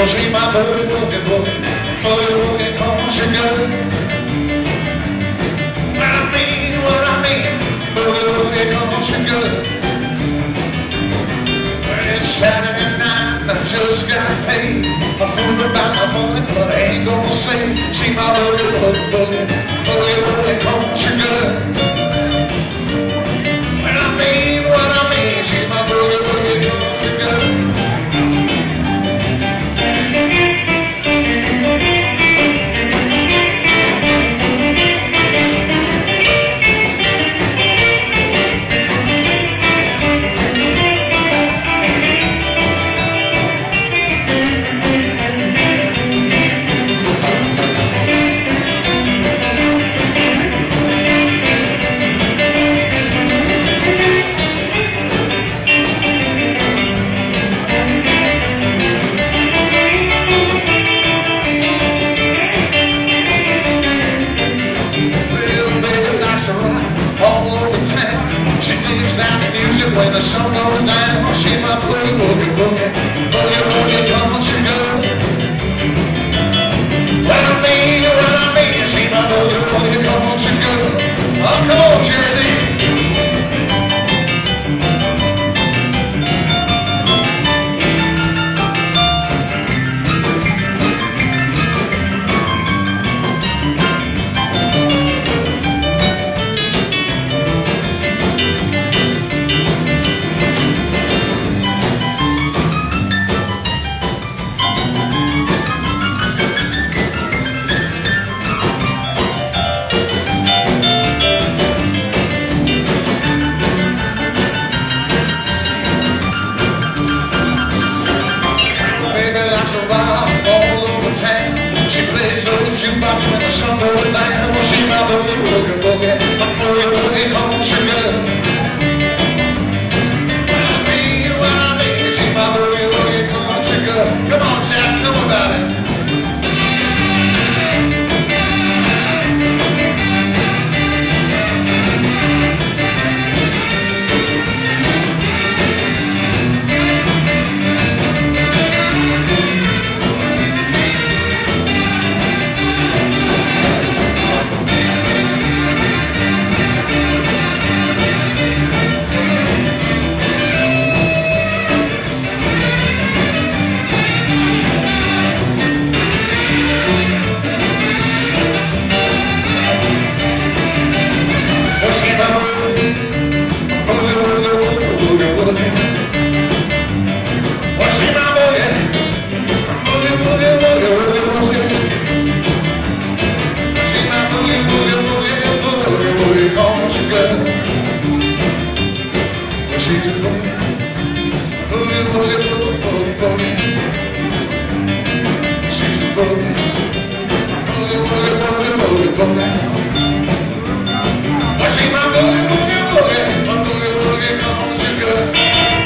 she my boogie, boogie, boogie, boogie, boogie, country girl. What I mean, boogie, boogie, country girl. Well, it's Saturday night, I just got paid. I fooled about my money, but I ain't gonna say. She my boogie, boogie, boogie, boogie, boogie, country girl. What I mean, she my boogie, boogie, country girl. When the sun goes down, she my boogie, boogie, boogie, boogie, boogie, country girl. What I mean, she my boogie, boogie, country girl. Oh, come on, Jerry. Jukebox when the sun goes down, well, she my boogie, boogie, boogie, boogie, boogie, country girl. What I mean, she my boogie, boogie, country girl. Come on, Jack, tell me about it. She's a boogie, boogie, boogie, boogie, boogie. She's a boogie, boogie, boogie, boogie, boogie, boogie. Well, she's my boogie, boogie, boogie, my boogie, boogie, country girl.